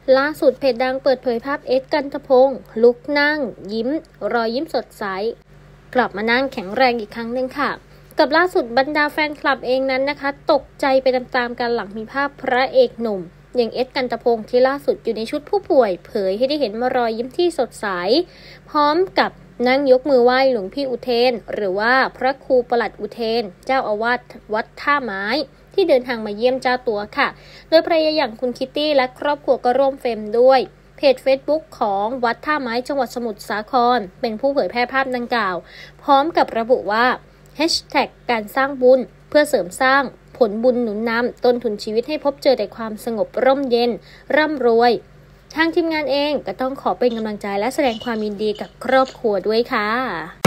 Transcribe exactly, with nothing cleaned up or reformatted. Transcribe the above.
ล่าสุดเพจดังเปิดเผยภาพเอสกันตพงษ์ลุกนั่งยิ้มรอยยิ้มสดใสกลับมานั่งแข็งแรงอีกครั้งหนึ่งค่ะกับล่าสุดบรรดาแฟนคลับเองนั้นนะคะตกใจไปตามๆกันหลังมีภาพพระเอกหนุ่มอย่างเอสกันตพงษ์ที่ล่าสุดอยู่ในชุดผู้ป่วยเผยให้ได้เห็นมารอยยิ้มที่สดใสพร้อมกับนั่งยกมือไหว้หลวงพี่อุเทนหรือว่าพระครูประหลัดอุเทนเจ้าอาวาสวัดท่าไม้ที่เดินทางมาเยี่ยมเจ้าตัวค่ะโดยภรรยาอย่างคุณคิตตี้และครอบครัวก็ร่วมเฟรมด้วยเพจ Facebook ของวัดท่าไม้จังหวัดสมุทรสาครเป็นผู้เผยแพร่ภาพดังกล่าวพร้อมกับระบุว่าแฮชแท็กการสร้างบุญเพื่อเสริมสร้างผลบุญหนุนนำต้นทุนชีวิตให้พบเจอแต่ความสงบร่มเย็นร่ำรวยทางทีมงานเองก็ต้องขอเป็นกำลังใจและแสดงความยินดีกับครอบครัวด้วยค่ะ